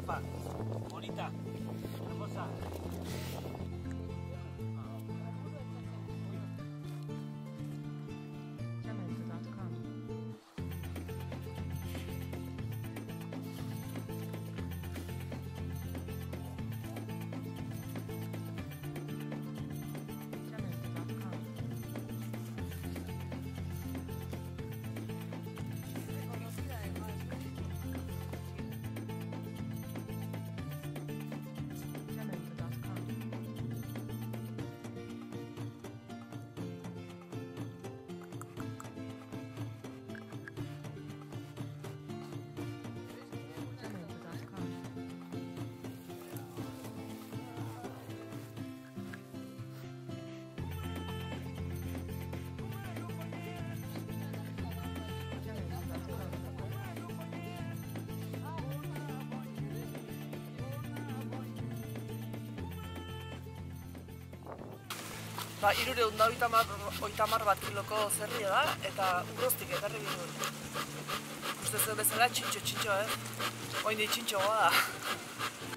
Guapa, bonita, hermosa. Ba, 330 bat kiloko zerria da, eta urroztik ekarri ginen. Uste zuen bezala txintxo, Oin di txintxoa da.